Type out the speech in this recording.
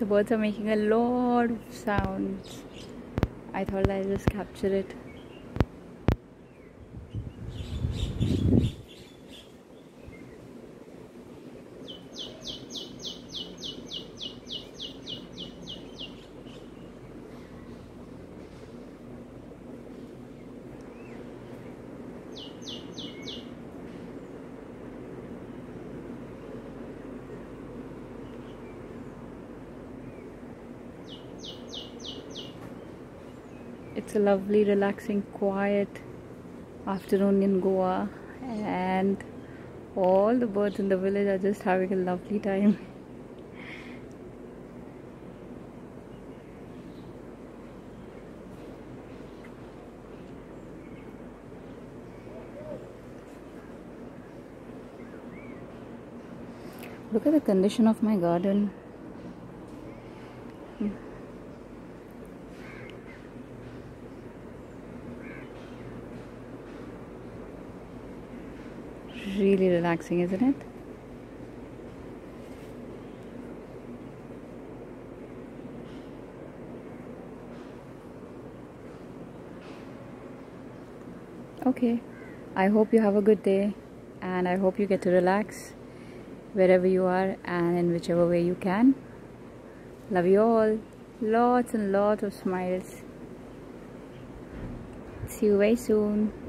The birds are making a lot of sounds. I thought I'd just capture it. It's a lovely, relaxing, quiet afternoon in Goa, and all the birds in the village are just having a lovely time. Look at the condition of my garden. Really relaxing, isn't it? Okay, I hope you have a good day, and I hope you get to relax wherever you are and in whichever way you can. Love you all. Lots and lots of smiles. See you very soon.